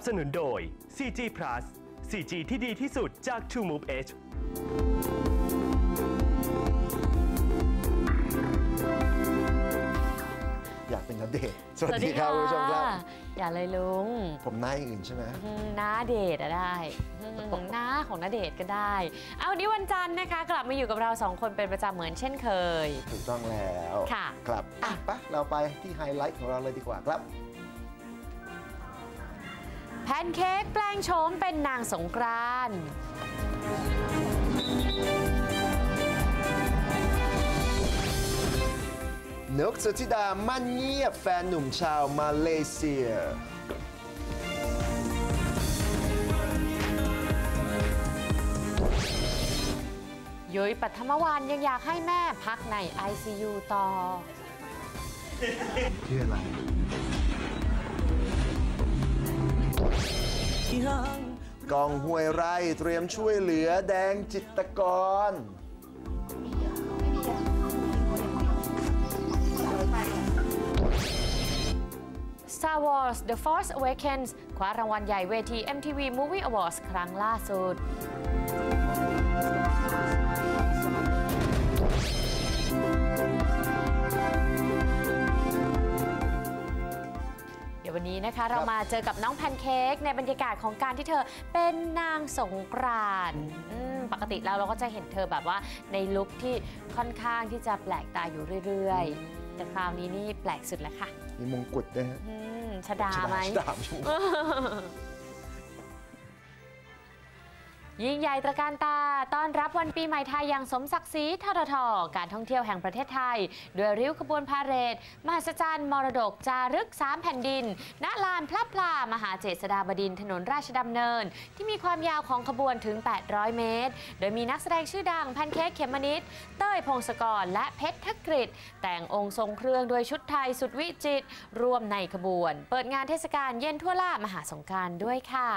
บสนุนโดย 4G Plus 4G ที่ดีที่สุดจาก True Move Edge อยากเป็นณเดชน์สวัสดีครับคุณผู้ชมครับอย่าเลยลุงผมหน้าอย่างอื่นใช่ไหมน้าเดชได้หน้าของณเดชน์ก็ได้เอาวันนี้วันจันทร์นะคะกลับมาอยู่กับเรา2คนเป็นประจำเหมือนเช่นเคยถูกต้องแล้วค่ะครับไปเราไปที่ไฮไลท์ของเราเลยดีกว่าครับแพนเค้กแปลงโฉมเป็นนางสงกรานต์นกสุธิดามั่นเงียบแฟนหนุ่มชาวมาเลเซียยุ้ยปัทมวานยังอยากให้แม่พักใน ICU ต่อชื่ออะไรกองห้วยไร่เตรียมช่วยเหลือแดงจิตรกร Star Wars The Force Awakens คว้ารางวัลใหญ่เวที MTV Movie Awards ครั้งล่าสุดเดี๋ยววันนี้นะคะเรามาเจอกับน้องแพนเค้กในบรรยากาศของการที่เธอเป็นนางสงกรานต์ปกติแล้วเราก็จะเห็นเธอแบบว่าในลุคที่ค่อนข้างที่จะแปลกตาอยู่เรื่อยๆแต่คราวนี้นี่แปลกสุดแล้วค่ะมีมงกุฎด้วยฮะชดาไหมยิ่งใหญ่ตระการตาต้อนรับวันปีใหม่ไทยอย่างสมศักดิ์ศรีททท.การท่องเที่ยวแห่งประเทศไทยด้วยริ้วขบวนพาเหรดมหัศจรรย์มรดกจารึก3แผ่นดินณลานพระพลามหาเจษฎาบดินทร์ถนนราชดำเนินที่มีความยาวของขบวนถึง800เมตรโดยมีนักแสดงชื่อดังแพนเค้กเขมมนิดเต้ยพงศกรและเพชรธกฤษแต่งองค์ทรงเครื่องด้วยชุดไทยสุดวิจิตรร่วมในขบวนเปิดงานเทศกาลเย็นทั่วล่ามหาสงกรานต์ด้วยค่ะ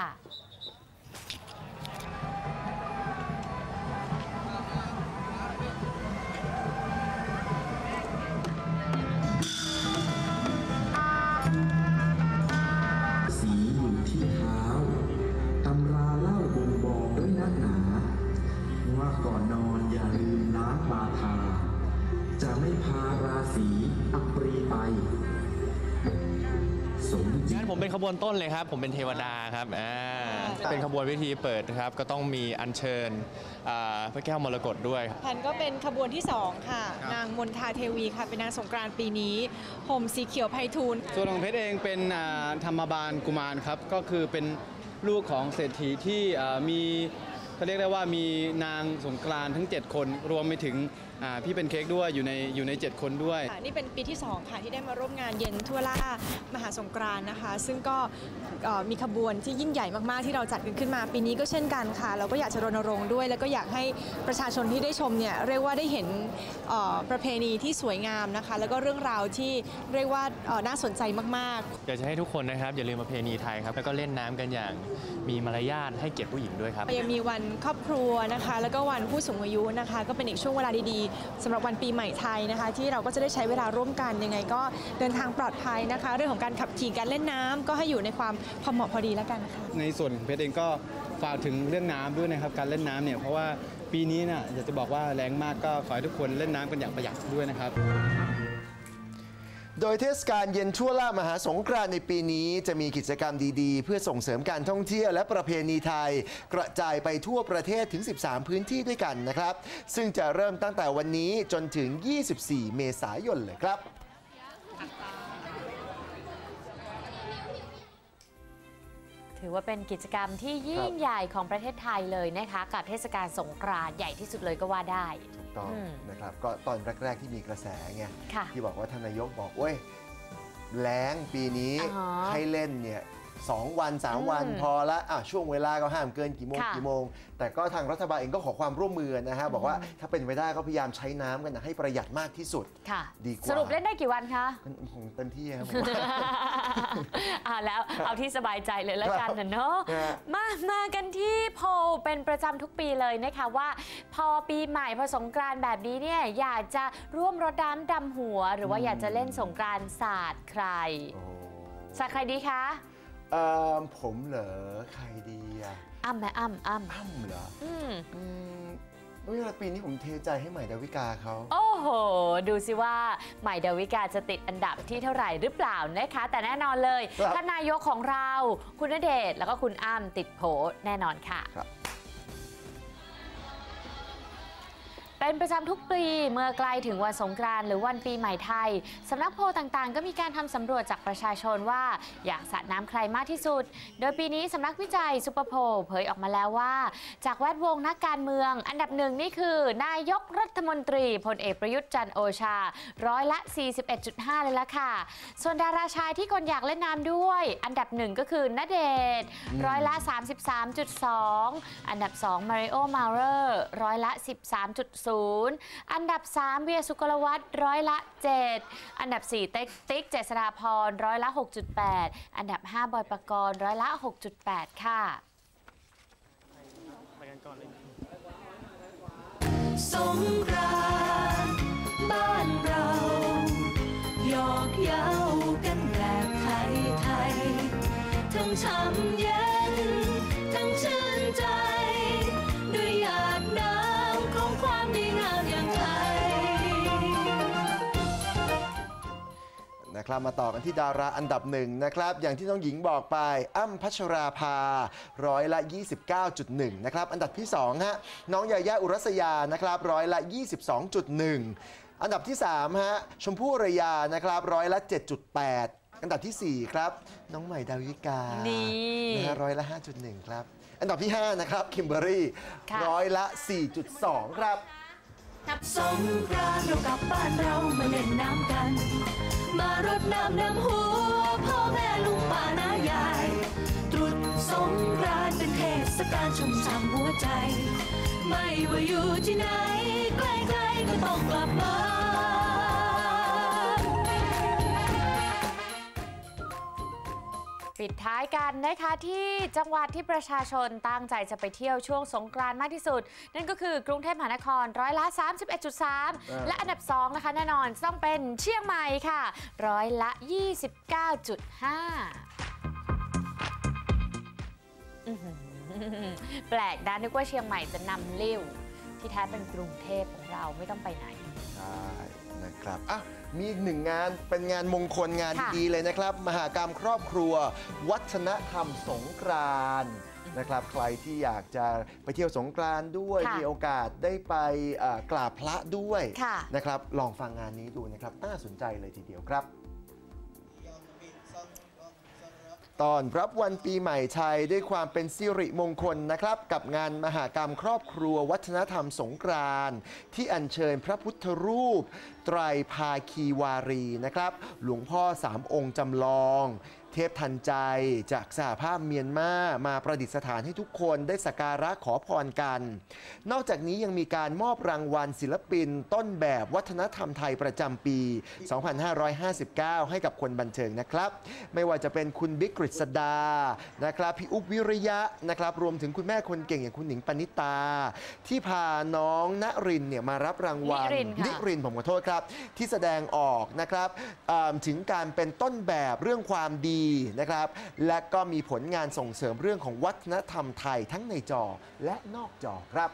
ก่อนนอนอย่าลืมล้างบาทาจะไม่พาราศีอัปรีไปงั้นผมเป็นขบวนต้นเลยครับผมเป็นเทวดาครับเป็นขบวนพิธีเปิดครับก็ต้องมีอัญเชิญพระแก้วมรกตด้วยแพนก็เป็นขบวนที่2ค่ะนางมนทาเทวีค่ะเป็นนางสงกรานต์ปีนี้ห่มสีเขียวไพฑูรย์ส่วนของเพชรเองเป็นธรรมบาลกุมารครับก็คือเป็นลูกของเศรษฐีที่มีเขาเรียกได้ว่ามีนางสงกรานต์ทั้ง7คนรวมไปถึงพี่เป็นเค้กด้วยอยู่ใน7คนด้วยนี่เป็นปีที่2ค่ะที่ได้มาร่วมงานเย็นทั่วล่ามหาสงกรานต์นะคะซึ่งก็มีขบวนที่ยิ่งใหญ่มากๆที่เราจัดขึ้นมาปีนี้ก็เช่นกันค่ะเราก็อยากจะรณรงค์ด้วยแล้วก็อยากให้ประชาชนที่ได้ชมเนี่ยเรียกว่าได้เห็นประเพณีที่สวยงามนะคะแล้วก็เรื่องราวที่เรียกว่าน่าสนใจมากๆอยากจะให้ทุกคนนะครับอย่าลืมประเพณีไทยครับแล้วก็เล่นน้ำกันอย่างมีมารยาทให้เกียรติผู้หญิงด้วยครับยังมีวันครอบครัวนะคะแล้วก็วันผู้สูงอายุนะคะก็เป็นอีกช่วงเวลาดีๆสำหรับวันปีใหม่ไทยนะคะที่เราก็จะได้ใช้เวลาร่วมกันยังไงก็เดินทางปลอดภัยนะคะเรื่องของการขับขี่การเล่นน้ำก็ให้อยู่ในความพอเหมาะพอดีแล้วกันค่ะในส่วนของเพชรเองก็ฝากถึงเรื่องน้ำด้วยนะครับการเล่นน้ำเนี่ยเพราะว่าปีนี้เนี่ยอยากจะบอกว่าแรงมากก็ขอให้ทุกคนเล่นน้ำกันอย่างประหยัดด้วยนะครับโดยเทศกาลเย็นทั่วล่ามหาสงกรานต์ในปีนี้จะมีกิจกรรมดีๆเพื่อส่งเสริมการท่องเที่ยวและประเพณีไทยกระจายไปทั่วประเทศถึง13พื้นที่ด้วยกันนะครับซึ่งจะเริ่มตั้งแต่วันนี้จนถึง24เมษายนเลยครับถือว่าเป็นกิจกรรมที่ยิ่งใหญ่ของประเทศไทยเลยนะคะกับเทศกาลสงกรานต์ใหญ่ที่สุดเลยก็ว่าได้ถูกต้องนะครับก็ตอนแรกๆที่มีกระแสไงที่บอกว่าท่านนายกบอกโอ้ยแล้งปีนี้ให้เล่นเนี่ย2 วัน 3 วันพอละช่วงเวลาก็ห้ามเกินกี่โมงแต่ก็ทางรัฐบาลเองก็ขอความร่วมมือนะฮะบอกว่าถ้าเป็นไปได้ก็พยายามใช้น้ำกันให้ประหยัดมากที่สุดดีกว่าสรุปเล่นได้กี่วันคะผมเต็มที่ครับแล้วเอาที่สบายใจเลยแล้วกันเนาะมากันที่โพลเป็นประจำทุกปีเลยนะคะว่าพอปีใหม่พอสงกรานต์แบบนี้เนี่ยอยากจะร่วมรดน้ำดำหัวหรือว่าอยากจะเล่นสงกรานต์สาดใครดีคะผมเหรอใครดีอะอ้ำไหมอ้ำเหรอเวลาปีนี้ผมเทใจให้ใหม่ดาวิกาเขาโอ้โหดูสิว่าใหม่ดาวิกาจะติดอันดับที่เท่าไหร่หรือเปล่านะคะแต่แน่นอนเลยท่านนายกของเราคุณณเดชน์แล้วก็คุณอ้ำติดโผแน่นอนค่ะเป็นประจำทุกปีเมื่อใกล้ถึงวันสงกรานต์หรือวันปีใหม่ไทยสำนักโพลต่างๆก็มีการทำสำรวจจากประชาชนว่าอยากสาดน้ำใครมากที่สุดโดยปีนี้สำนักวิจัยซุปเปอร์โพลเผยออกมาแล้วว่าจากแวดวงนักการเมืองอันดับหนึ่งนี่คือนายกรัฐมนตรีพลเอกประยุทธ์จันทร์โอชา41.5%เลยละค่ะส่วนดาราชายที่คนอยากเล่นน้ำด้วยอันดับหนึ่งก็คือณเดชน์33.2%อันดับ2มาริโอเมาเลอร์13.0%อันดับ3เวียสุกลวัฒน์7%อันดับ4ติ๊กเจษฎาพร6.8%อันดับ5บอยปกรณ์6.8%ค่ะสงกรานต์บ้านเราหยอกเย้ากันแบบไทยๆทั้งช่ำเย็นทั้งชื่นใจด้วยหยาดน้ำของความดีงามอย่างไทยนะครับมาต่อกันที่ดาราอันดับหนึ่งนะครับอย่างที่น้องหญิงบอกไปอ้ำพัชราภา29.1%นะครับอันดับที่2ฮะน้องยาย่าอุรัสยานะครับ22.1%อันดับที่3ฮะชมพู่อารยานะครับ7.8%อันดับที่4ครับน้องใหม่ดาวิกานะฮะ5.1%ครับอันดับที่5นะครับคิมเบอรี่4.2%ครับสงกรานต์เรากลับบ้านเรามาเล่นน้ำกันมารดน้ำดำหัวพ่อแม่ลุงป้าน้ายายตรุษสงกรานต์เป็นเทศกาลชุ่มฉ่ำหัวใจไม่ว่าอยู่ที่ไหนใกล้ๆก็ต้องกลับบ้านปิดท้ายกันนะคะที่จังหวัดที่ประชาชนตั้งใจจะไปเที่ยวช่วงสงกรานต์มากที่สุดนั่นก็คือกรุงเทพมหานคร31.3%และอันดับ2นะคะแน่นอนต้องเป็นเชียงใหม่ค่ะ29.5%แปลกนะนึกว่าเชียงใหม่จะนำลิ้วที่แท้เป็นกรุงเทพของเราไม่ต้องไปไหนใช่นะครับมีอีกหนึ่งงานเป็นงานมงคลงานดีๆเลยนะครับมหกรรมครอบครัววัฒนธรรมสงกรานต์นะครับใครที่อยากจะไปเที่ยวสงกรานต์ด้วยมีโอกาสได้ไปกราบพระด้วยนะครับลองฟังงานนี้ดูนะครับน่าสนใจเลยทีเดียวครับตอนรับวันปีใหม่ไทยด้วยความเป็นสิริมงคลนะครับกับงานมหกรรมครอบครัววัฒนธรรมสงกรานต์ที่อัญเชิญพระพุทธรูปไตรภาคีวารีนะครับหลวงพ่อ3 องค์จำลองเทพทันใจจากสหภาพเมียนมาประดิษฐานให้ทุกคนได้สักการะขอพรกันนอกจากนี้ยังมีการมอบรางวัลศิลปินต้นแบบวัฒนธรรมไทยประจำปี 2559 ให้กับคนบันเทิงนะครับไม่ว่าจะเป็นคุณบิ๊กกฤษดานะครับพี่อุ๊บวิริยะนะครับรวมถึงคุณแม่คนเก่งอย่างคุณหนิงปณิตาที่พาน้องณรินเนี่ยมารับรางวัลนิรินผมขอโทษครับที่แสดงออกนะครับถึงการเป็นต้นแบบเรื่องความดีนะครับและก็มีผลงานส่งเสริมเรื่องของวัฒนธรรมไทยทั้งในจอและนอกจอครับ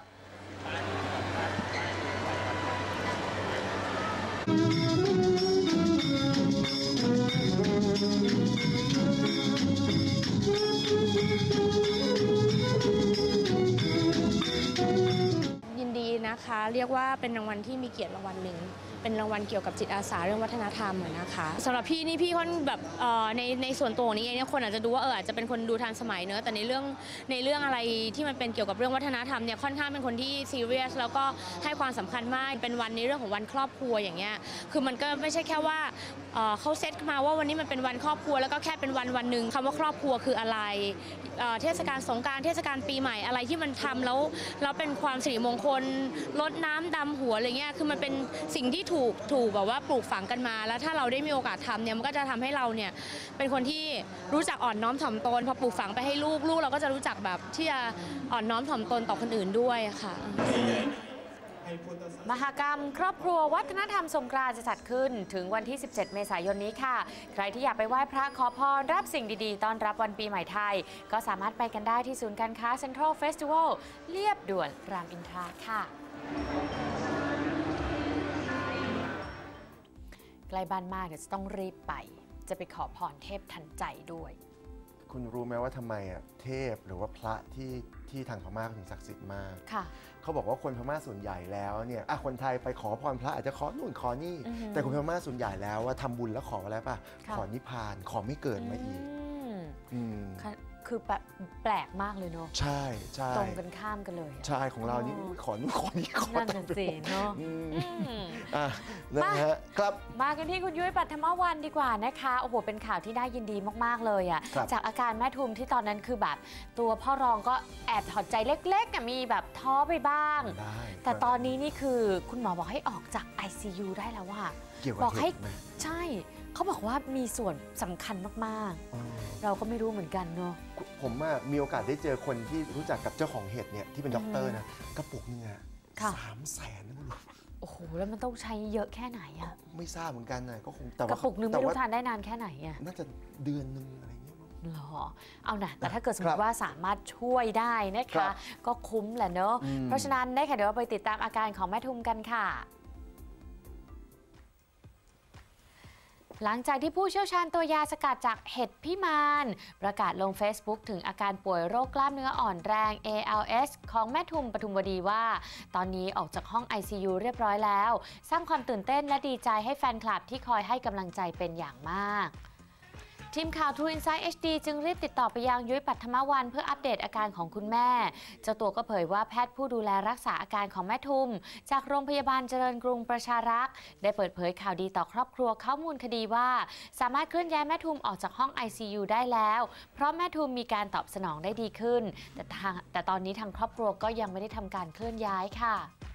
ยินดีนะคะเรียกว่าเป็นรางวัลที่มีเกียรติรางวัลหนึ่งเป็นรางวัลเกี่ยวกับจิตอาสาเรื่องวัฒนธรรมนะคะสำหรับพี่นี่พี่ค่อนแบบในส่วนตัวของนี้เองเนี่ยคนอาจจะดูว่าอาจจะเป็นคนดูทันสมัยเนอะแต่ในเรื่องอะไรที่มันเป็นเกี่ยวกับเรื่องวัฒนธรรมเนี่ยค่อนข้างเป็นคนที่ซีเรียสแล้วก็ให้ความสำคัญมากเป็นวันในเรื่องของวันครอบครัวอย่างเงี้ยคือมันก็ไม่ใช่แค่ว่าเขาเซตมาว่าวันนี้มันเป็นวันครอบครัวแล้วก็แค่เป็นวันหนึ่งคำว่าครอบครัวคืออะไรเทศกาลสงกรานต์เทศกาลปีใหม่อะไรที่มันทำแล้วเป็นความสิริมงคลรดน้ำดำหัวอะไรเงี้ยคือมันเป็นสิ่งที่ถูกแบบว่าปลูกฝังกันมาแล้วถ้าเราได้มีโอกาสทำเนี่ยมันก็จะทำให้เราเนี่ยเป็นคนที่รู้จักอ่อนน้อมถ่อมตนพอปลูกฝังไปให้ลูกเราก็จะรู้จักแบบที่จะอ่อนน้อมถ่อมตนต่อคนอื่นด้วยค่ะมหกรรมครอบครัววัฒนธรรมสงกรานต์จะจัดขึ้นถึงวันที่ 17 เมษายนนี้ค่ะใครที่อยากไปไหว้พระขอพรรับสิ่งดีๆต้อนรับวันปีใหม่ไทยก็สามารถไปกันได้ที่ศูนย์การค้าเซ็นทรัลเฟสติวัลเลียบด่วนรามอินทราค่ะใกล้บ้านมากเดี๋ยวจะต้องรีบไปจะไปขอพรเทพทันใจด้วยคุณรู้ไหมว่าทำไมเทพหรือว่าพระที่ทางพม่าถึงศักดิ์สิทธิ์มากเขาบอกว่าคนพม่าส่วนใหญ่แล้วเนี่ยคนไทยไปขอพรพระอาจจะขอนู่นขอนี่แต่คนพม่าส่วนใหญ่แล้วว่าทำบุญแล้วขออะไรป่ะขอนิพพานขอไม่เกิดมาอีกคือแบบแปลกมากเลยเนาะใช่ใช่ตรงกันข้ามกันเลยใช่ของเรานี่ขอนู่นขอนี่ขอนั่นน่ะสิเนาะนะฮะครับมากันที่คุณยุ้ยปัทมวันดีกว่านะคะโอ้โหเป็นข่าวที่น่ายินดีมากๆเลยอ่ะจากอาการแม่ทุมที่ตอนนั้นคือแบบตัวพ่อรองก็แอบถอดใจเล็กๆมีแบบท้อไปบ้างแต่ตอนนี้นี่คือคุณหมอบอกให้ออกจาก ICU ได้แล้วว่าบอกให้ใช่เขาบอกว่ามีส่วนสำคัญมากๆเราก็ไม่รู้เหมือนกันเนาะผมมีโอกาสได้เจอคนที่รู้จักกับเจ้าของเห็ดเนี่ยที่เป็นด็อกเตอร์นะกระปุกนึง300,000นะคุณผู้ชมโอ้โหแล้วมันต้องใช้เยอะแค่ไหนอะไม่ทราบเหมือนกันนะก็คงแต่ว่ากระปุกนึงไม่รู้ทานได้นานแค่ไหนอะน่าจะเดือนนึงอะไรเงี้ยหรอเอานะแต่ถ้าเกิดสมมติว่าสามารถช่วยได้นะคะก็คุ้มแหละเนาะเพราะฉะนั้นได้ค่ะเดี๋ยวเราไปติดตามอาการของแม่ทุมกันค่ะหลังจากที่ผู้เชี่ยวชาญตัวยาสกัดจากเห็ดพิมานประกาศลง Facebook ถึงอาการป่วยโรคกล้ามเนื้ออ่อนแรง ALS ของแม่ทุมปทุมวดีว่าตอนนี้ออกจากห้อง ICU เรียบร้อยแล้วสร้างความตื่นเต้นและดีใจให้แฟนคลับที่คอยให้กำลังใจเป็นอย่างมากทีมข่าว True Insight HD จึงรีบติดต่อไปยังยุ้ยปัทมวันเพื่ออัปเดตอาการของคุณแม่เจ้าตัวก็เผยว่าแพทย์ผู้ดูแลรักษาอาการของแม่ทุมจากโรงพยาบาลเจริญกรุงประชารักษ์ได้เปิดเผยข่าวดีต่อครอบครัวข้อมูลคดีว่าสามารถเคลื่อนย้ายแม่ทุมออกจากห้อง ICU ได้แล้วเพราะแม่ทุมมีการตอบสนองได้ดีขึ้นแต่ตอนนี้ทางครอบครัวก็ยังไม่ได้ทำการเคลื่อนย้ายค่ะ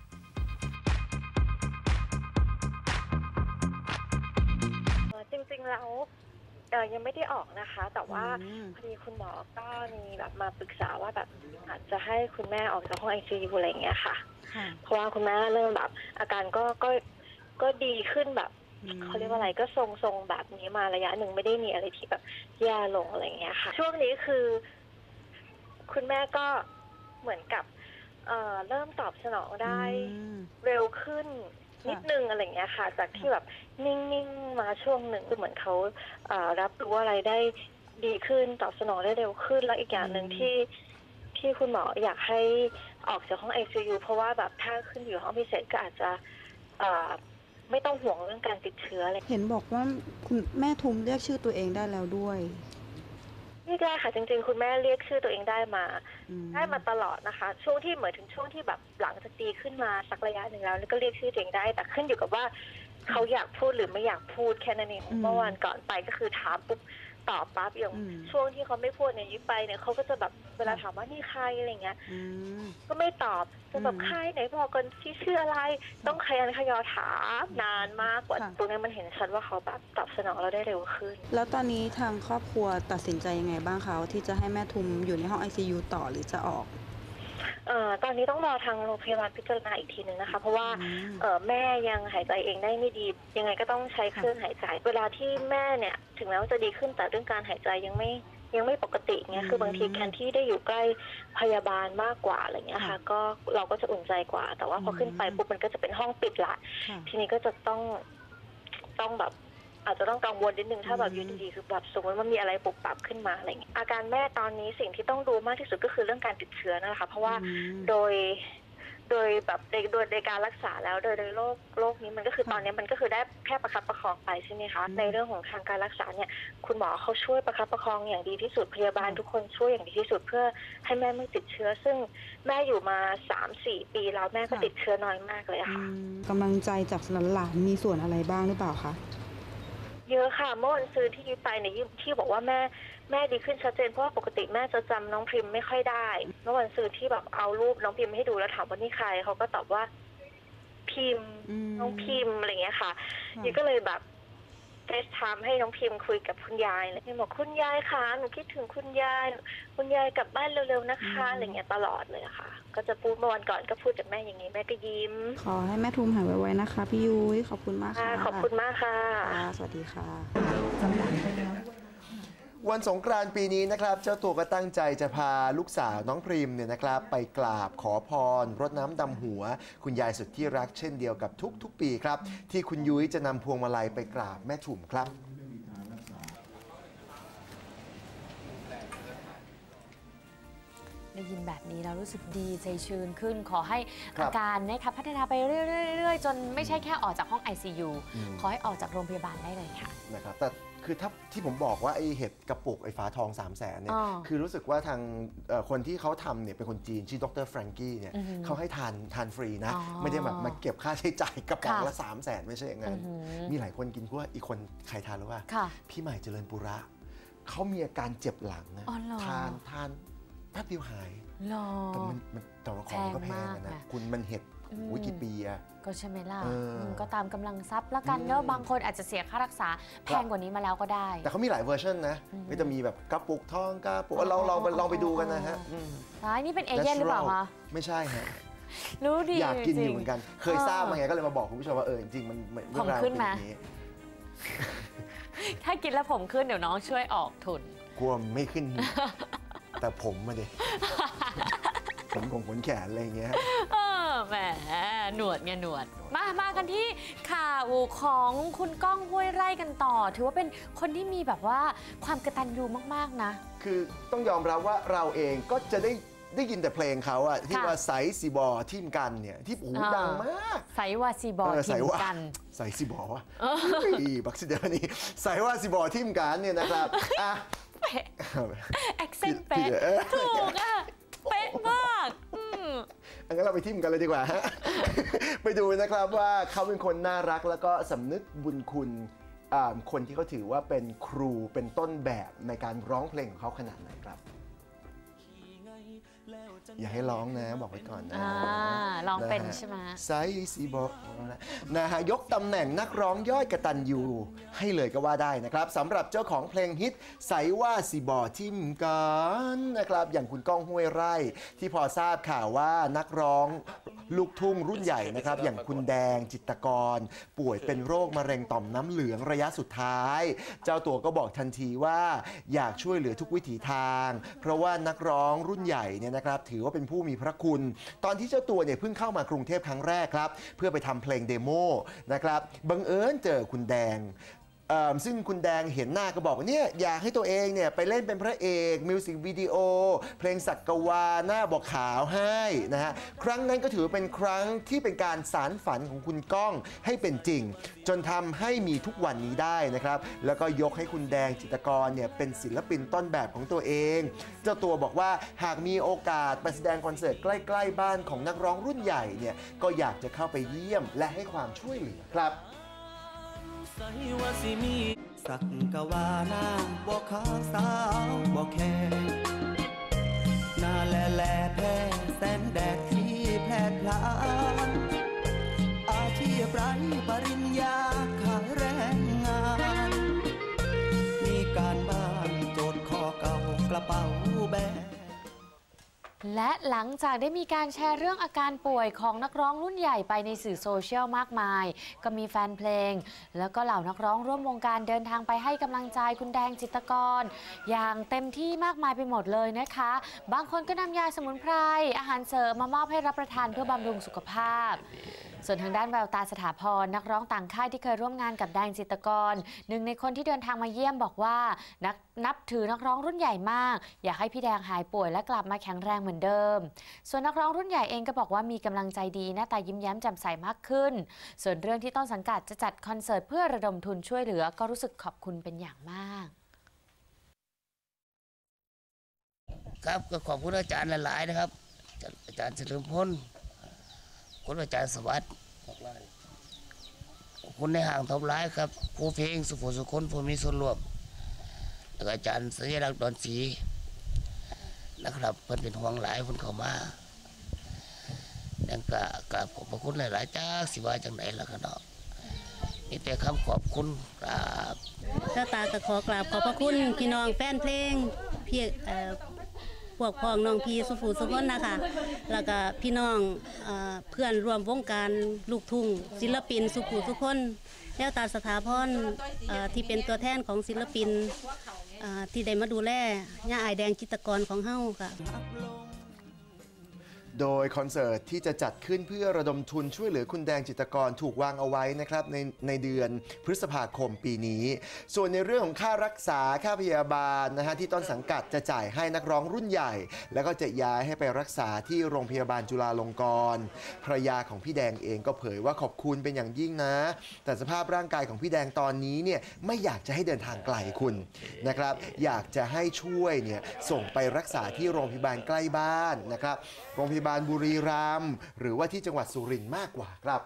จริงๆแล้วยังไม่ได้ออกนะคะแต่ว่าพอดีคุณหมอก็มีแบบมาปรึกษาว่าแบบอาจจะให้คุณแม่ออกจากห้อง ICU อะไรอย่างเงี้ยค่ะเพราะว่าคุณแม่เริ่มแบบอาการก็ดีขึ้นแบบเขาเรียกว่าอะไรก็ทรงๆแบบนี้มาระยะหนึ่งไม่ได้มีอะไรที่แบบแย่ลงอะไรอย่างเงี้ยค่ะช่วงนี้คือคุณแม่ก็เหมือนกับเริ่มตอบสนองได้เร็วขึ้นนิดนึงอะไรเงี้ยค่ะจากที่แบบนิ่งๆมาช่วงหนึ่งคือเหมือนเขารับรู้อะไรได้ดีขึ้นตอบสนองได้เร็วขึ้นแล้วอีกอย่างหนึ่งที่คุณหมออยากให้ออกจากห้อง ICU เพราะว่าแบบถ้าขึ้นอยู่ห้องพิเศษก็อาจจะไม่ต้องห่วงเรื่องการติดเชื้ออะไรเห็นบอกว่าคุณแม่ทุมเรียกชื่อตัวเองได้แล้วด้วยเรียกได้ค่ะจริงๆคุณแม่เรียกชื่อตัวเองได้มาตลอดนะคะช่วงที่เหมือนถึงช่วงที่แบบหลังจากดีขึ้นมาสักระยะหนึ่งแล้วก็เรียกชื่อตัวเองได้แต่ขึ้นอยู่กับว่าเขาอยากพูดหรือไม่อยากพูดแค่นั้นเองเมื่อวานก่อนไปก็คือถามปุ๊บตอบปั๊บอย่างช่วงที่เขาไม่พูดเนี่ยยิ้มไปเนี่ยเขาก็จะแบบเวลาถามว่านี่ใครอะไรเงี้ยก็ไม่ตอบจะแบบใครไหนบอกกันที่ชื่ออะไรต้องขยันขยอถามนานมากกว่าตรงนี้มันเห็นชัดว่าเขาแบบตอบสนองเราได้เร็วขึ้นแล้วตอนนี้ทางครอบครัวตัดสินใจยังไงบ้างคะที่จะให้แม่ทุมอยู่ในห้อง ICU ต่อหรือจะออกตอนนี้ต้องรอทางโรงพยาบาลพิจารณาอีกทีนึงนะคะเพราะว่าแม่ยังหายใจเองได้ไม่ดียังไงก็ต้องใช้เครื่องหายใจเวลาที่แม่เนี่ยถึงแม้ว่าจะดีขึ้นแต่เรื่องการหายใจยังไม่ปกติเงี้ยคือบางทีแทนที่ได้อยู่ใกล้พยาบาลมากกว่าอะไรเงี้ยค่ะก็เราก็จะอุ่นใจกว่าแต่ว่าพอขึ้นไปปุ๊บมันก็จะเป็นห้องปิดละทีนี้ก็จะต้องแบบอาจจะต้องกังวลนิดนึงถ้าแบบอยู่ดีๆคือแบบสมมติว่ามีอะไรปุบปับขึ้นมาอะไรเงี้ยอาการแม่ตอนนี้สิ่งที่ต้องดูมากที่สุดก็คือเรื่องการติดเชื้อนะคะเพราะว่าโดยแบบโดยการรักษาแล้วโดยโรคนี้มันก็คือตอนนี้มันก็คือได้แค่ประคับประคองไปใช่ไหมคะในเรื่องของทางการรักษาเนี่ยคุณหมอเขาช่วยประคับประคองอย่างดีที่สุดพยาบาลทุกคนช่วยอย่างดีที่สุดเพื่อให้แม่ไม่ติดเชื้อซึ่งแม่อยู่มา 3-4 ปีแล้วแม่ก็ติดเชื้อน้อยมากเลยค่ะกำลังใจจากหลานๆมีส่วนอะไรบ้างหรือเปล่าคะเยอะค่ะเมื่อวันซื้อที่ไปเนี่ยที่บอกว่าแม่ดีขึ้นชัดเจนเพราะว่าปกติแม่จะจำน้องพิมไม่ค่อยได้เมื่อวันซื้อที่แบบเอารูปน้องพิมให้ดูแล้วถามว่านี่ใครเขาก็ตอบว่าพิมน้องพิมอะไรเงี้ยค่ะยี่ก็เลยแบบเฟซไทม์ให้น้องพิมคุยกับคุณยายเลยพิมบอกคุณยายคะหนูคิดถึงคุณยายกลับบ้านเร็วๆนะคะอะไรเงี้ยตลอดเลยค่ะก็จะพูดเมื่อวันก่อนก็พูดกับแม่อย่างนี้แม่ก็ยิ้มขอให้แม่ทุมหายไวๆนะคะพี่ยุ้ยขอบคุณมากค่ะขอบคุณมากค่ะสวัสดีค่ะวันสงกรานต์ปีนี้นะครับเจ้าตัวก็ตั้งใจจะพาลูกสาวน้องพริมเนี่ยนะครับไปกราบขอพรรดน้ำดำหัวคุณยายสุดที่รักเช่นเดียวกับทุกปีครับที่คุณยุ้ยจะนำพวงมาลัยไปกราบแม่ถุ่มครับได้ยินแบบนี้เรารู้สึกดีใจชื้นขึ้นขอให้อาการนะคะพัฒนาไปเรื่อยๆจนไม่ใช่แค่ออกจากห้อง ICU ขอให้ออกจากโรงพยาบาลได้เลยค่ะนะครับแต่คือถ้าที่ผมบอกว่าไอ้เห็ดกระปุกไอ้ฝาทอง300,000เนี่ยคือรู้สึกว่าทางคนที่เขาทำเนี่ยเป็นคนจีนชื่อดรแฟรงกี้เนี่ยเขาให้ทานฟรีนะไม่ได้แบบมาเก็บค่าใช้จ่ายกระป๋องละ300,000ไม่ใช่อย่างนั้นมีหลายคนกินเพราะว่าอีกคนใครทานหรือว่าพี่ใหม่เจริญปุระเขามีอาการเจ็บหลังนะทานแป๊บเดียวหายแต่ว่าของก็แพงนะคุณมันเห็ดวิกิปีอะก็ใช่ไหมล่ะก็ตามกำลังทรัพย์แล้วกันแล้วบางคนอาจจะเสียค่ารักษาแพงกว่านี้มาแล้วก็ได้แต่เขามีหลายเวอร์ชันนะก็จะมีแบบกระปุกทองกระปุกลองไปดูกันนะฮะนี่เป็นเอเย่นหรือเปล่าคะไม่ใช่ฮะรู้ดีอยากกินอยู่เหมือนกันเคยทราบมาไงก็เลยมาบอกคุณผู้ชมว่าจริงมันผมขึ้นไหมถ้ากินแล้วผมขึ้นเดี๋ยวน้องช่วยออกทุนกลัวไม่ขึ้นแต่ผมมาดิผมของขนแขนอะไรเงี้ยแหมหนวดไงหนวดมากันที่ข่าวของคุณก้องห้วยไร่กันต่อถือว่าเป็นคนที่มีแบบว่าความกตัญญูมากๆนะคือต้องยอมรับว่าเราเองก็จะได้ยินแต่เพลงเขาอะที่ว่าไซซีบอทิมกันเนี่ยที่หูดังมากไซว่าซีบอทิมกันไซซีบอวะบักซิเดอร์นี่ไซว่าซีบอทิมกันเนี่ยนะครับแอคเซนต์เป๊ะถูกอะเป๊ะมากงั้นเราไปทิมกันเลยดีกว่าฮะไปดูนะครับว่าเขาเป็นคนน่ารักแล้วก็สำนึกบุญคุณคนที่เขาถือว่าเป็นครูเป็นต้นแบบในการร้องเพลงของเขาขนาดไหนครับอย่าให้ร้องนะบอกไว้ก่อนนะร้องเป็นใช่ไหมไซซีบอกนะฮะยกตำแหน่งนักร้องยอดกตัญญูให้เลยก็ว่าได้นะครับสำหรับเจ้าของเพลงฮิตไซว่าซีบอทิมกันนะครับอย่างคุณก้องห้วยไร่ที่พอทราบข่าวว่านักร้องลูกทุ่งรุ่นใหญ่นะครับอย่างคุณแดงจิตรกรป่วยเป็นโรคมะเร็งต่อมน้ำเหลืองระยะสุดท้ายเจ้าตัวก็บอกทันทีว่าอยากช่วยเหลือทุกวิถีทางเพราะว่านักร้องรุ่นใหญ่เนี่ยนะครับถือว่าเป็นผู้มีพระคุณตอนที่เจ้าตัวเนี่ยเพิ่งเข้ามากรุงเทพครั้งแรกครับเพื่อไปทำเพลงเดโมนะครับบังเอิญเจอคุณแดงซึ่งคุณแดงเห็นหน้าก็บอกว่าเนี่ยอยากให้ตัวเองเนี่ยไปเล่นเป็นพระเอกมิวสิกวิดีโอเพลงสักกวาหน้าบอกขาวให้นะฮะครั้งนั้นก็ถือเป็นครั้งที่เป็นการสานฝันของคุณก้องให้เป็นจริงจนทำให้มีทุกวันนี้ได้นะครับแล้วก็ยกให้คุณแดงจิตรกรเนี่ยเป็นศิลปินต้นแบบของตัวเองเจ้าตัวบอกว่าหากมีโอกาสไปแสดงคอนเสิร์ตใกล้ๆบ้านของนักร้องรุ่นใหญ่เนี่ยก็อยากจะเข้าไปเยี่ยมและให้ความช่วยเหลือครับใส่ว่าสิมีสักกะวานางบ่ขาวสาวบ่แค่หน้าแลแพ้แสนแดดที่แผดพลานอาชีพไร้ปริญญาขายแรงงานมีการบ้านโจทย์ข้อเก่ากระเป๋าแบกและหลังจากได้มีการแชร์เรื่องอาการป่วยของนักร้องรุ่นใหญ่ไปในสื่อโซเชียลมากมายก็มีแฟนเพลงแล้วก็เหล่านักร้องร่วมวงการเดินทางไปให้กำลังใจคุณแดงจิตรกรอย่างเต็มที่มากมายไปหมดเลยนะคะบางคนก็นำยาสมุนไพรอาหารเสริมมามอบให้รับประทานเพื่อบำรุงสุขภาพส่วนทางด้านแววตาสถาพรนักร้องต่างค่ายที่เคยร่วมงานกับแดงจิตรกรหนึ่งในคนที่เดินทางมาเยี่ยมบอกว่านับถือนักร้องรุ่นใหญ่มากอยากให้พี่แดงหายป่วยและกลับมาแข็งแรงเหมือนเดิมส่วนนักร้องรุ่นใหญ่เองก็บอกว่ามีกำลังใจดีหน้าตายิ้มแย้มแจ่มใสมากขึ้นส่วนเรื่องที่ต้นสังกัดจะจัดคอนเสิร์ตเพื่อระดมทุนช่วยเหลือก็รู้สึกขอบคุณเป็นอย่างมากครับก็ขอบคุณอาจารย์หลายๆนะครับอาจารย์เฉลิมพลคุณอาจารย์สวัสดิ์คุณในห่างทำร้ายครับครูเพลงสุภสุคนผู้มีส่วนร่วมแล้วอาจารย์สัญลักษณ์ดอนศรีนะครับเพิ่นเป็นห่วงหลายเพิ่นเข้ามาดังกะขอบพระคุณหลายๆจ้าสิว่าจังไหนล่ะครับเนาะมีแต่คำขอบคุณครับถ้าตาก็ขอกราบขอบพระคุณพี่น้องแฟนเพลงพี่พวกพ้องน้องพี่สุภูสุพนนะคะแล้วก็พี่น้องเพื่อนร่วมวงการลูกทุ่งศิลปินสุภูสุพนแล้วตาสถาพรที่เป็นตัวแทนของศิลปินที่ได้มาดูแลย่าอายแดงจิตรกรของเฮาค่ะโดยคอนเสิร์ตที่จะจัดขึ้นเพื่อระดมทุนช่วยเหลือคุณแดงจิตรกรถูกวางเอาไว้นะครับในเดือนพฤษภาคมปีนี้ส่วนในเรื่องของค่ารักษาค่าพยาบาลนะฮะที่ต้นสังกัดจะจ่ายให้นักร้องรุ่นใหญ่แล้วก็จะย้ายให้ไปรักษาที่โรงพยาบาลจุฬาลงกรณ์ภรรยาของพี่แดงเองก็เผยว่าขอบคุณเป็นอย่างยิ่งนะแต่สภาพร่างกายของพี่แดงตอนนี้เนี่ยไม่อยากจะให้เดินทางไกลคุณนะครับอยากจะให้ช่วยเนี่ยส่งไปรักษาที่โรงพยาบาลใกล้บ้านนะครับโรงพยาบาลบุรีรัมย์หรือว่าที่จังหวัดสุรินทร์มากกว่าครับ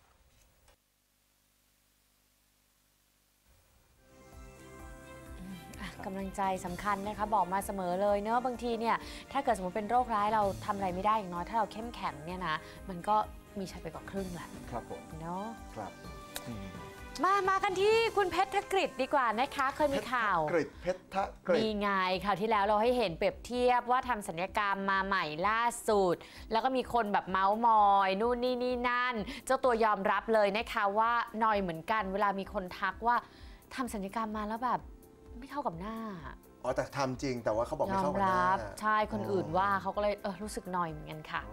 กำลังใจสำคัญนะคะบอกมาเสมอเลยเนอะบางทีเนี่ยถ้าเกิดสมมติเป็นโรคร้ายเราทำอะไรไม่ได้อย่างน้อยถ้าเราเข้มแข็งเนี่ยนะมันก็มีชัยไปกว่าครึ่งแหละครับผมเนาะครับมากันที่คุณเพชรกฤษดีกว่านะคะเคยมีข่าวเพชรกฤษมีไงข่าวที่แล้วเราให้เห็นเปรียบเทียบว่าทำศัลยกรรมมาใหม่ล่าสุดแล้วก็มีคนแบบเมาส์มอยนู่นนี่นั่นเจ้าตัวยอมรับเลยนะคะว่านอยเหมือนกันเวลามีคนทักว่าทำศัลยกรรมมาแล้วแบบไม่เข้ากับหน้าแต่ทำจริงแต่ว่าเขาบอกไม่เข้ากับหน้าใช่คนอื่นว่าเขาก็เลยรู้สึกนอยเหมือนกันค่ะ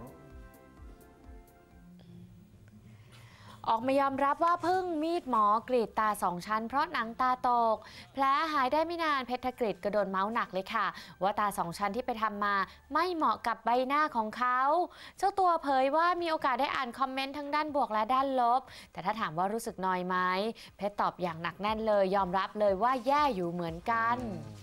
ออกมายอมรับว่าพึ่งมีดหมอกรีดตา2 ชั้นเพราะหนังตาตกแผลหายได้ไม่นานเพชรกฤษก็โดนเมาส์หนักเลยค่ะว่าตา2 ชั้นที่ไปทำมาไม่เหมาะกับใบหน้าของเขาเจ้าตัวเผยว่ามีโอกาสได้อ่านคอมเมนต์ทั้งด้านบวกและด้านลบแต่ถ้าถามว่ารู้สึกนอยไหมเพชรตอบอย่างหนักแน่นเลยยอมรับเลยว่าแย่อยู่เหมือนกัน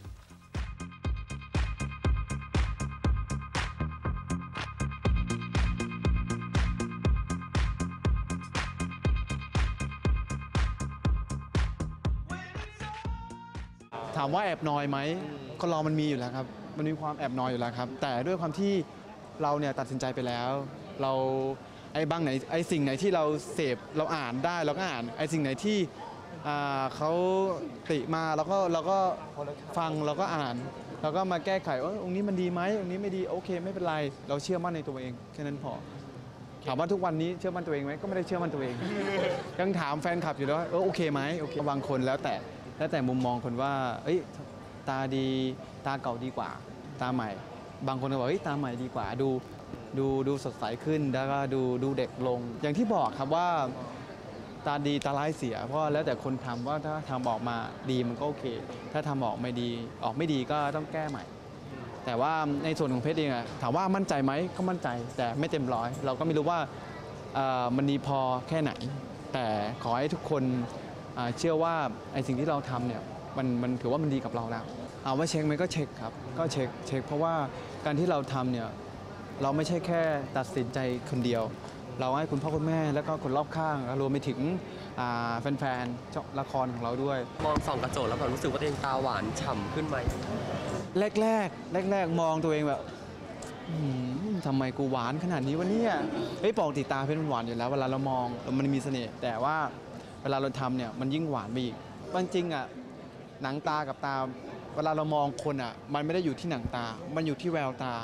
ถามว่าแอบนอยไหมคนเรามันมีอยู่แล้วครับมันมีความแอบนอยอยู่แล้วครับแต่ด้วยความที่เราเนี่ยตัดสินใจไปแล้วเราสิ่งไหนที่เราเสพเราอ่านได้เราก็อ่านสิ่งไหนที่เขาติมาเราก็ฟังเราก็อ่านเราก็มาแก้ไขว่าตรงนี้มันดีไหมตรงนี้ไม่ดีโอเคไม่เป็นไรเราเชื่อมั่นในตัวเองแค่นั้นพอถามว่าทุกวันนี้เชื่อมั่นตัวเองไหมก็ไม่ได้เชื่อมั่นตัวเองยังถามแฟนคลับอยู่เลยว่าโอเคไหมโอเคบางคนแล้วแต่มุมมองคนว่าตาดีตาเก่าดีกว่าตาใหม่บางคนก็บอกตาใหม่ดีกว่าดูสดใสขึ้นแล้วก็ดูเด็กลงอย่างที่บอกครับว่าตาดีตาร้ายเสียเพราะแล้วแต่คนทำว่าถ้าทำออกมาดีมันก็โอเคถ้าทำออกไม่ดีก็ต้องแก้ใหม่แต่ว่าในส่วนของเพชรเองถามว่ามั่นใจไหมก็มั่นใจแต่ไม่เต็มร้อยเราก็ไม่รู้ว่ามันดีพอแค่ไหนแต่ขอให้ทุกคนเชื่อว่าสิ่งที่เราทำเนี่ยมันถือว่ามันดีกับเราแล้วเอาว่าเช็คไหมก็เช็คครับก็เช็คเพราะว่าการที่เราทำเนี่ยเราไม่ใช่แค่ตัดสินใจคนเดียวเราให้คุณพ่อคุณแม่แล้วก็คนรอบข้างรวมไปถึงแฟนๆละครของเราด้วยมองส่องกระจกแล้วแบบรู้สึกว่าตัวเองตาหวานฉ่ำขึ้นไหมแรกมองตัวเองแบบทำไมกูหวานขนาดนี้วะเนี่ยปกติตาเพชรมันหวานอยู่แล้วเวลาเรามองมันมีเสน่ห์แต่ว่าเวลาเราทำเนี่ยมันยิ่งหวานไปอีกจริงหนังตากับตาเวลาเรามองคนมันไม่ได้อยู่ที่หนังตามันอยู่ที่แววตา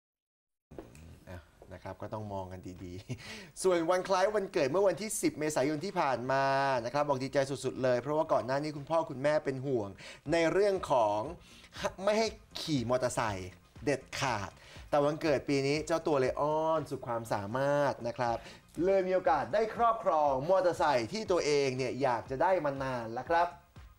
นะครับก็ต้องมองกันดีๆส่วนวันคล้ายวันเกิดเมื่อวันที่10 เมษายนที่ผ่านมานะครับบอกดีใจสุดๆเลยเพราะว่าก่อนหน้านี้คุณพ่อคุณแม่เป็นห่วงในเรื่องของไม่ให้ขี่มอเตอร์ไซค์เด็ดขาดแต่วันเกิดปีนี้เจ้าตัวเลยอ้อนสุดความสามารถนะครับเลยมีโอกาสได้ครอบครองมอเตอร์ไซค์ที่ตัวเองเนี่ยอยากจะได้มานานแล้วครับ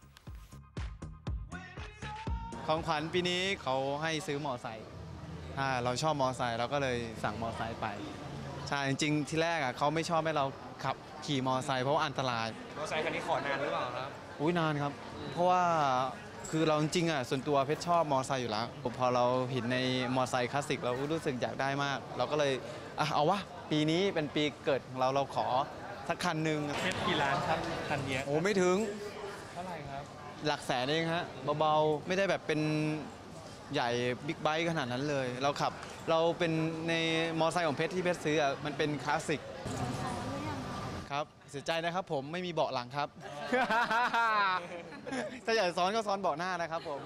ของขวัญปีนี้เขาให้ซื้อมอไซค์เราชอบมอไซค์เราก็เลยสั่งมอไซค์ไปใช่จริงๆที่แรกเขาไม่ชอบให้เราขับขี่มอไซค์เพราะว่าอันตรายมอไซค์คันนี้ขอนานหรือเปล่าครับนานครับเพราะว่าคือเราจริงส่วนตัวเพชรชอบมอไซค์อยู่แล้วพอเราเห็นในมอไซค์คลาสสิกเรารู้สึกอยากได้มากเราก็เลยเอาวะปีนี้เป็นปีเกิดของเราขอสักคันหนึ่งเพชรกี่ล้านครับคันนี้ไม่ถึงเท่าไหร่ครับหลักแสนเองฮะเบาๆไม่ได้แบบเป็นใหญ่บิ๊กไบค์ขนาดนั้นเลยเราเป็นในมอไซค์ของเพชรที่เพชรซื้อมันเป็นคลาสสิกคครับเสียใจนะครับผมไม่มีเบาะหลังครับ ถ้าอยากซ้อนก็ซ้อนเบาะหน้านะครับผม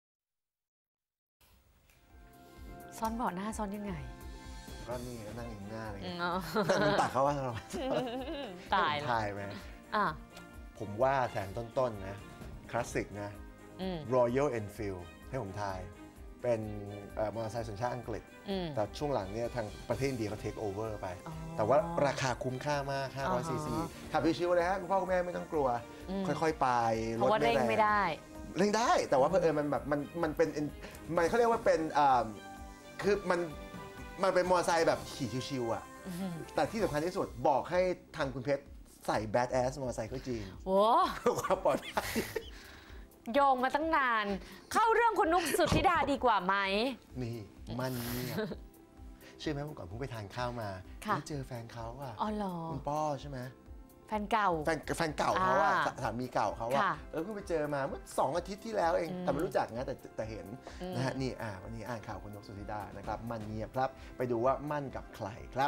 ซ้อนเบาะหน้าซ้อนยังไงก็นี่นั่งอยู่หน้าอะไรเงี้ยอ๋อมึงตักเขาว่าเราตายแล้วทายไหม ผมว่าแสนต้นๆนะคลาสสิกนะ Royal Enfield ให้ผมทายเป็นมอเตอร์ไซค์สัญชาติอังกฤษแต่ช่วงหลังเนี่ยทางประเทศอินเดียเขาเทคโอเวอร์ไปแต่ว่าราคาคุ้มค่ามาก500 ซีซีขับชิวๆเลยฮะคุณพ่อคุณแม่ไม่ต้องกลัวค่อยๆไปรถไม่แรงไม่ได้เร่งได้แต่ว่ามันแบบมันเป็นมันเขาเรียกว่าเป็นคือมันเป็นมอเตอร์ไซค์แบบขี่ชิวๆอ่ะแต่ที่สำคัญที่สุดบอกให้ทางคุณเพชรใส่แบดแอสมอเตอร์ไซค์ก็จริงโอ้ความปลอดภัยโยงมาตั้งนานเข้าเรื่องคุณนุ๊กสุทธิดาดีกว่าไหมนี่มันเนี่ยเชื่อไหมเมื่อก่อนผมไปทานข้าวมาแล้วเจอแฟนเขาอ่ะคุณป้อใช่ไหมแฟนเก่าเขาอ่ะสามีเก่าเขาอ่ะเพิ่งไปเจอมาเมื่อ2 อาทิตย์ที่แล้วเองแต่ไม่รู้จักนะแต่เห็นนะฮะนี่วันนี้อ่านข่าวคุณนุ๊กสุทธิดานะครับมันเงียบครับไปดูว่ามั่นกับใครครับ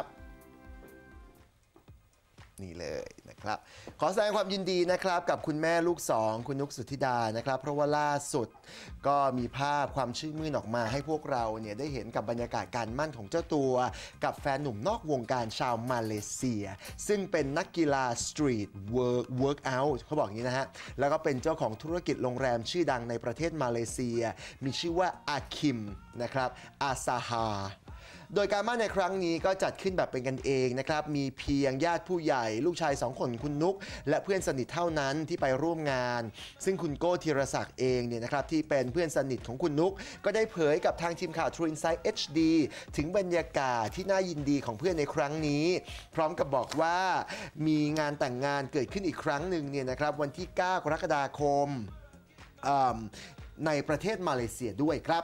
นี่เลยนะครับขอแสดงความยินดีนะครับกับคุณแม่ลูก2คุณนุ๊กสุทธิดานะครับเพราะว่าล่าสุดก็มีภาพความชื่นมื่นออกมาให้พวกเราเนี่ยได้เห็นกับบรรยากาศการมั่นของเจ้าตัวกับแฟนหนุ่มนอกวงการชาวมาเลเซียซึ่งเป็นนักกีฬาสตรีทเวิร์กเอาท์เขาบอกอย่างนี้นะฮะแล้วก็เป็นเจ้าของธุรกิจโรงแรมชื่อดังในประเทศมาเลเซียมีชื่อว่าอาคิมนะครับอาซาฮาโดยการมั่นในครั้งนี้ก็จัดขึ้นแบบเป็นกันเองนะครับมีเพียงญาติผู้ใหญ่ลูกชาย2 คนคุณนุ๊กและเพื่อนสนิทเท่านั้นที่ไปร่วมงานซึ่งคุณโก้ธีรศักดิ์เองเนี่ยนะครับที่เป็นเพื่อนสนิทของคุณนุ๊กก็ได้เผยกับทางทีมข่าว True Insight HD ถึงบรรยากาศที่น่ายินดีของเพื่อนในครั้งนี้พร้อมกับบอกว่ามีงานแต่งงานเกิดขึ้นอีกครั้งหนึ่งเนี่ยนะครับวันที่9 กรกฎาคมในประเทศมาเลเซียด้วยครับ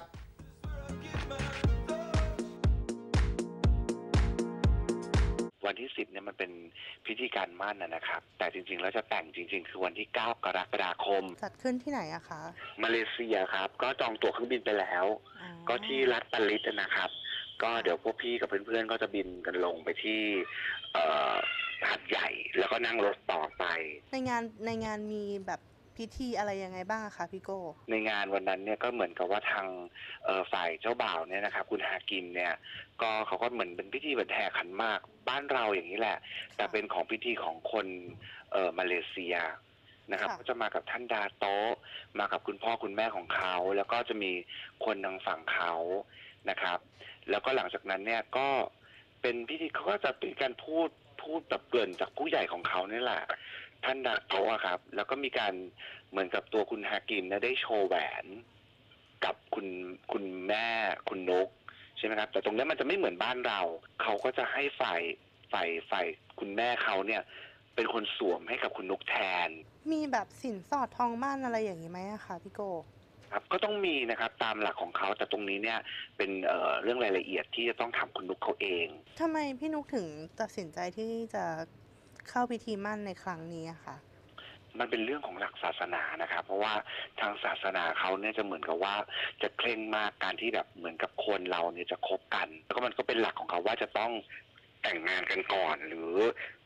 วันที่10เนี่ยมันเป็นพิธีการมั่นนะครับแต่จริงๆแล้วจะแต่งจริงๆคือวันที่9 กรกฎาคมจัดขึ้นที่ไหนอะคะมาเลเซียครับก็จองตั๋วเครื่องบินไปแล้วก็ที่รัฐปารีสนะครับก็เดี๋ยวพวกพี่กับเพื่อนๆก็จะบินกันลงไปที่หาดใหญ่แล้วก็นั่งรถต่อไปในงานมีแบบพิธีอะไรยังไงบ้างคะพี่โก้ในงานวันนั้นเนี่ยก็เหมือนกับว่าทางฝ่ายเจ้าบ่าวเนี่ยนะครับคุณฮากิมเนี่ยก็เขาก็เหมือนเป็นพิธีแบบแห่ขันหมากบ้านเราอย่างนี้แหละแต่เป็นของพิธีของคนมาเลเซียนะครับก็จะมากับท่านดาโต้มากับคุณพ่อคุณแม่ของเขาแล้วก็จะมีคนทางฝั่งเขานะครับแล้วก็หลังจากนั้นเนี่ยก็เป็นพิธีเขาก็จะเป็นการพูดแบบเกริ่นจากผู้ใหญ่ของเขานี่แหละท่านดาโต้ครับแล้วก็มีการเหมือนกับตัวคุณฮากิมได้โชว์แหวนกับคุณแม่คุณนกใช่ไหมครับแต่ตรงนี้มันจะไม่เหมือนบ้านเราเขาก็จะให้ฝ่ายคุณแม่เขาเนี่ยเป็นคนสวมให้กับคุณนกแทนมีแบบสินสอดทองมั่นอะไรอย่างนี้ไหมคะพี่โกครับก็ต้องมีนะครับตามหลักของเขาแต่ตรงนี้เนี่ยเป็นเรื่องรายละเอียดที่จะต้องถามคุณนุกเขาเองทำไมพี่นุกถึงตัดสินใจที่จะเข้าพิธีมั่นในครั้งนี้ค่ะมันเป็นเรื่องของหลักศาสนานะครับเพราะว่าทางศาสนาเขาเนี่ยจะเหมือนกับว่าจะเคร่งมากการที่แบบเหมือนกับคนเราเนี่ยจะคบกันแล้วก็มันก็เป็นหลักของเขาว่าจะต้องแต่งงานกันก่อนหรือ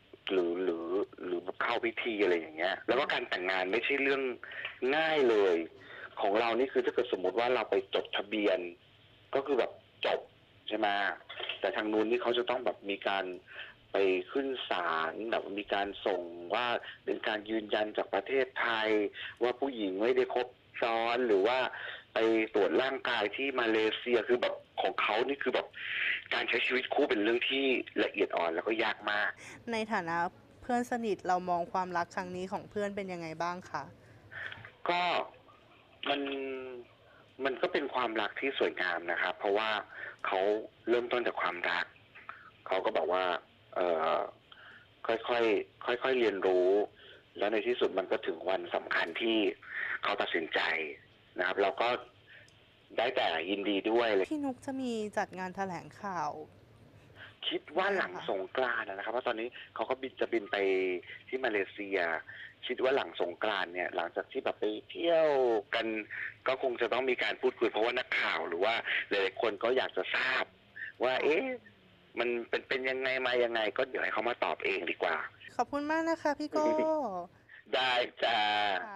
เข้าพิธีอะไรอย่างเงี้ยแล้วก็การแต่งงานไม่ใช่เรื่องง่ายเลยของเรานี่คือถ้าเกิดสมมติว่าเราไปจดทะเบียนก็คือแบบจบใช่ไหมแต่ทางนู้นนี่เขาจะต้องแบบมีการไปขึ้นศาลแบบมีการส่งว่าเป็นการยืนยันจากประเทศไทยว่าผู้หญิงไม่ได้คบซ้อนหรือว่าไปตรวจร่างกายที่มาเลเซียคือแบบของเขานี่คือแบบการใช้ชีวิตคู่เป็นเรื่องที่ละเอียดอ่อนแล้วก็ยากมากในฐานะเพื่อนสนิทเรามองความรักครั้งนี้ของเพื่อนเป็นยังไงบ้างคะก็มันก็เป็นความรักที่สวยงามนะครับเพราะว่าเขาเริ่มต้นจากความรักเขาก็บอกว่าค่อยเรียนรู้แล้วในที่สุดมันก็ถึงวันสำคัญที่เขาตัดสินใจนะครับเราก็ได้แต่ยินดีด้วยเลยพี่นุกจะมีจัดงานแถลงข่าวคิดว่าหลังสงกรานต์นะครับเพราะตอนนี้เขาก็จะบินไปที่มาเลเซียคิดว่าหลังสงกรานต์เนี่ยหลังจากที่แบบไปเที่ยวกันก็คงจะต้องมีการพูดคุยเพราะว่านักข่าวหรือว่าหลายๆคนก็อยากจะทราบว่ามันเป็นยังไงมายังไงก็เดี๋ยวให้เขามาตอบเองดีกว่าขอบคุณมากนะคะพี่โก้ได้จ้า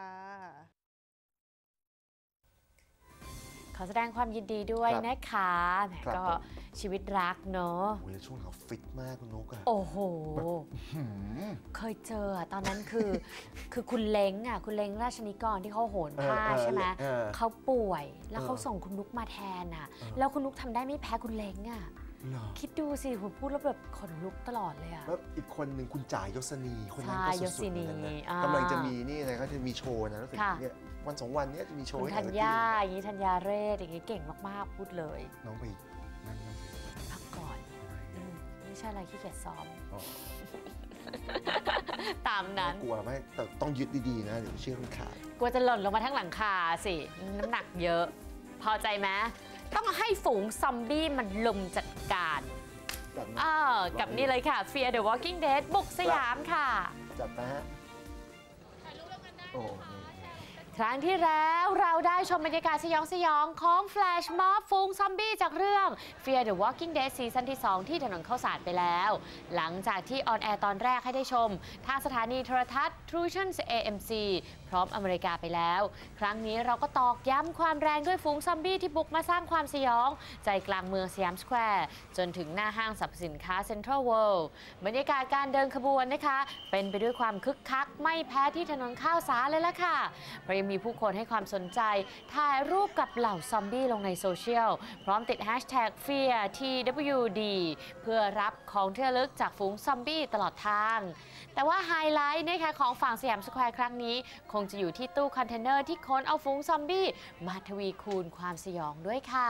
ขอแสดงความยินดีด้วยนะคะแหมก็ชีวิตรักเนาะช่วงเขาฟิตมากคุณนุ๊กอะโอ้โหเคยเจอตอนนั้นคือคุณเล้งคุณเล้งราชนิกรที่เขาโหนผ้าใช่ไหมเขาป่วยแล้วเขาส่งคุณนุ๊กมาแทนแล้วคุณนุ๊กทำได้ไม่แพ้คุณเล้งคิดดูสิผมพูดแล้วแบบขนลุกตลอดเลยแล้วอีกคนหนึ่งคุณจ่ายยศนีคนนั้นก็สุดๆเหมือนกันนะกำลังจะมีนี่นะก็จะมีโชว์นะรู้สึกเนี่ยวัน2 วันนี้จะมีโชว์ให้ธัญญาอย่างนี้ธัญญาเรศอย่างนี้เก่งมากๆพูดเลยน้องไปนั่นพักก่อนไม่ใช่อะไรขี้เกียจซ้อมตามนั้นกลัวไหมแต่ต้องยึดดีๆนะเดี๋ยวเชือกมันขาดกลัวจะหล่นลงมาทั้งหลังคาสิน้ำหนักเยอะพอใจไหมต้องให้ฝูงซอมบี้มันลุมจัดการกับนี่เลยค่ะ Fear the Walking Dead บุกสยามค่ะจัดไปฮะครั้งที่แล้วเราได้ชมบรรยากาศสยองของแฟลชม็อบฝูงซอมบี้จากเรื่อง Fear the Walking Dead ซีซั่นที่ 2 ที่ถนนข้าวสารไปแล้วหลังจากที่ออนแอร์ตอนแรกให้ได้ชมทางสถานีโทรทัศน์ Trution AMC พร้อมอเมริกาไปแล้วครั้งนี้เราก็ตอกย้ำความแรงด้วยฝูงซอมบี้ที่บุกมาสร้างความสยองใจกลางเมืองสยามสแควร์จนถึงหน้าห้างสรรพสินค้าเซ็นทรัลเวิลด์บรรยากาศการเดินขบวนนะคะเป็นไปด้วยความคึกคักไม่แพ้ที่ถนนข้าวสารเลยล่ะค่ะเพราะยังมีผู้คนให้ความสนใจถ่ายรูปกับเหล่าซอมบี้ลงในโซเชียลพร้อมติด #FearTWD เพื่อรับของที่ระลึกจากฝูงซอมบี้ตลอดทางแต่ว่าไฮไลท์นะคะของฝั่งสยามสแควร์ครั้งนี้คงจะอยู่ที่ตู้คอนเทนเนอร์ที่ขนเอาฝูงซอมบี้มาทวีคูณความสยองด้วยค่ะ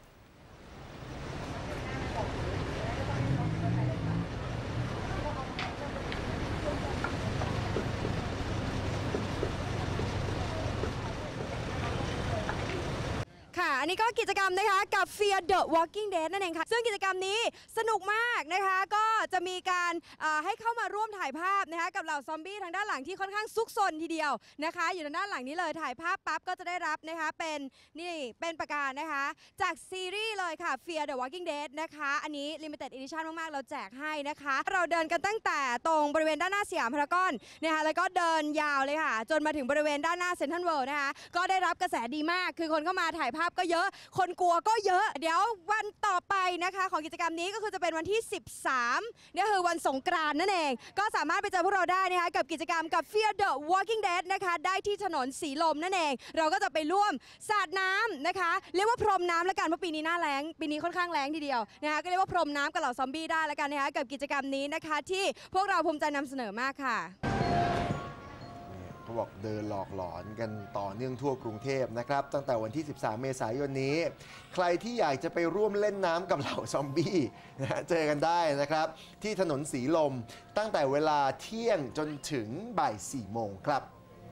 ค่ะอันนี้ก็กิจกรรมนะคะกับ Fear the Walking Dead นั่นเองค่ะซึ่งกิจกรรมนี้สนุกมากนะคะก็จะมีการให้เข้ามาร่วมถ่ายภาพนะคะกับเหล่าซอมบี้ทางด้านหลังที่ค่อนข้างซุกซนทีเดียวนะคะอยู่ทางด้านหลังนี้เลยถ่ายภาพปั๊บก็จะได้รับนะคะเป็นประกาศนะคะจากซีรีส์เลยค่ะ Fear the Walking Dead นะคะอันนี้ Limited Edition มากๆเราแจกให้นะคะเราเดินกันตั้งแต่ตรงบริเวณด้านหน้าสยามพารากอนนะคะแล้วก็เดินยาวเลยค่ะจนมาถึงบริเวณด้านหน้าเซ็นทรัลเวิลด์นะคะก็ได้รับกระแสดีมากคือคนเข้ามาถ่ายภาพก็เยอะคนกลัวก็เยอะเดี๋ยววันต่อไปนะคะของกิจกรรมนี้ก็คือจะเป็นวันที่13นี่คือวันสงกรานต์นั่นเองก็สามารถไปเจอพวกเราได้นะคะกับกิจกรรมกับ Fear the Walking Dead นะคะได้ที่ถนนสีลมนั่นเองเราก็จะไปร่วมสาดน้ำนะคะเรียกว่าพรมน้ำแล้วกันเพราะปีนี้หน้าแล้งปีนี้ค่อนข้างแล้งทีเดียวนะคะก็เรียกว่าพรมน้ำกับเหล่าซอมบี้ได้แล้วกันนะคะกับกิจกรรมนี้นะคะที่พวกเราภูมิใจนำเสนอมากค่ะเขาบอกเดินหลอกหลอนกันต่อเนื่องทั่วกรุงเทพนะครับตั้งแต่วันที่13 เมษายนนี้ใครที่อยากจะไปร่วมเล่นน้ำกับเหล่าซอมบี้นะเจอกันได้นะครับที่ถนนสีลมตั้งแต่เวลาเที่ยงจนถึงบ่าย 4 โมงครับ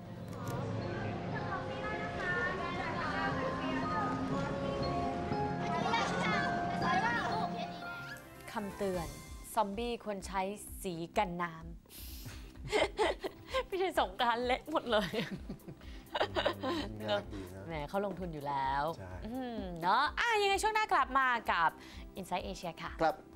คำเตือนซอมบี้ควรใช้สีกันน้ำไม่ใช่สงกรานต์เละหมดเลยแหมเขาลงทุนอยู่แล้วเนาะยังไงช่วงหน้ากลับมากับ Inside Asia ค่ะครับ